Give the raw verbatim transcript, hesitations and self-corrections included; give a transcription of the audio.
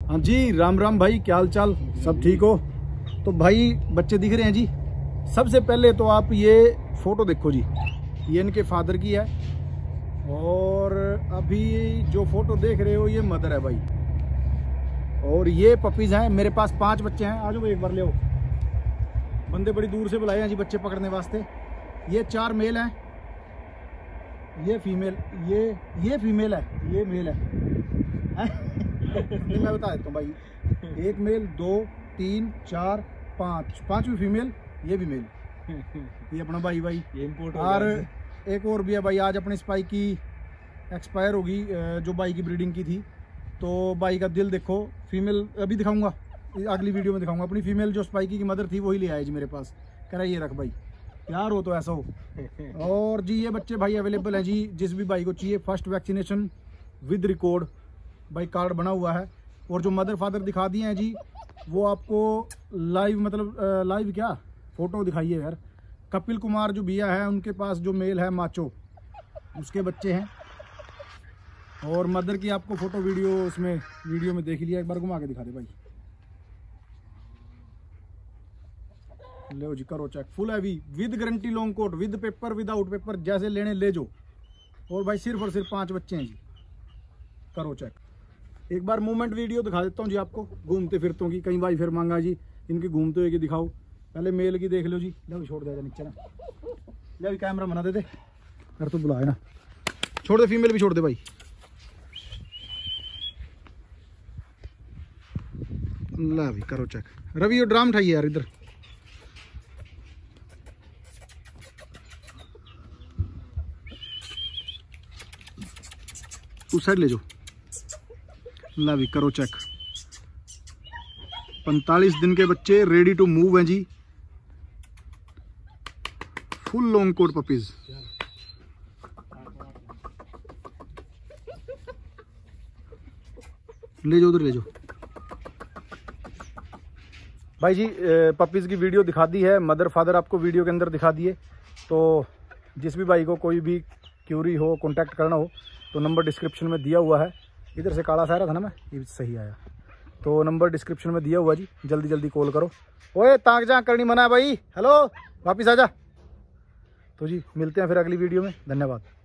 हाँ जी, राम राम भाई, क्या हाल चाल, सब ठीक हो? तो भाई बच्चे दिख रहे हैं जी। सबसे पहले तो आप ये फोटो देखो जी, ये इनके फादर की है और अभी जो फोटो देख रहे हो ये मदर है भाई। और ये पपीज हैं। मेरे पास पांच बच्चे हैं। आ जाओ एक बार ले आओ। बंदे बड़ी दूर से बुलाए हैं जी बच्चे पकड़ने वास्ते। ये चार मेल हैं, ये फीमेल, ये ये फीमेल है, ये मेल है। नहीं मैं बता देता हूँ भाई, एक मेल, दो, तीन, चार, पाँच, पांचवी फीमेल, ये भी मेल। ये अपना भाई भाई ये इम्पोर्ट हो और एक और भी है भाई। आज अपनी स्पाई की एक्सपायर होगी, जो बाई की ब्रीडिंग की थी। तो बाई का दिल देखो, फीमेल अभी दिखाऊंगा, अगली वीडियो में दिखाऊंगा। अपनी फीमेल जो स्पाइकी की मदर थी वही ले आए जी मेरे पास। कह रहा ये रख भाई, प्यार हो तो ऐसा हो। और जी ये बच्चे भाई अवेलेबल हैं जी, जिस भी भाई को चाहिए। फर्स्ट वैक्सीनेशन विद रिकॉर्ड भाई, कार्ड बना हुआ है। और जो मदर फादर दिखा दिए हैं जी, वो आपको लाइव, मतलब लाइव क्या फोटो दिखाइए यार। कपिल कुमार जो भैया है, उनके पास जो मेल है माचो, उसके बच्चे हैं। और मदर की आपको फोटो वीडियो उसमें वीडियो में देख लिया। एक बार घुमा के दिखा दे भाई। ले जी, करो चेक। Full heavy with guarantee, long coat, with paper, without paper, जैसे लेने ले जो। और भाई सिर्फ और सिर्फ पांच बच्चे हैं जी, करो चेक। एक बार मूवमेंट वीडियो दिखा देता हूँ जी आपको, घूमते फिरतों की। कहीं भाई फिर मांगा जी इनकी घूमते हुए की दिखाओ। पहले मेल की देख लो जी। ले छोड़ देगा नीचे ना, ले कैमरा बना दे दे यार, तो बुलाए ना, छोड़ दे। फीमेल भी छोड़ दे भाई। ला भी करो चेक। रवि ये ड्राम उठाइए यार इधर। उस साइड ले जाओ। ला भी करो चेक। पैंतालीस दिन के बच्चे रेडी टू मूव हैं जी। Full long coat puppies. ले जाओ उधर, ले जाओ भाई जी। पपीज की वीडियो दिखा दी है, मदर फादर आपको वीडियो के अंदर दिखा दिए। तो जिस भी भाई को कोई भी क्यूरी हो, कांटेक्ट करना हो, तो नंबर डिस्क्रिप्शन में दिया हुआ है। इधर से काला सा रहा था ना, मैं ये सही आया। तो नंबर डिस्क्रिप्शन में दिया हुआ जी, जल्दी जल्दी कॉल करो। ओए ताक जाक करनी मना है भाई। हेलो वापिस आ जा। तो जी मिलते हैं फिर अगली वीडियो में। धन्यवाद।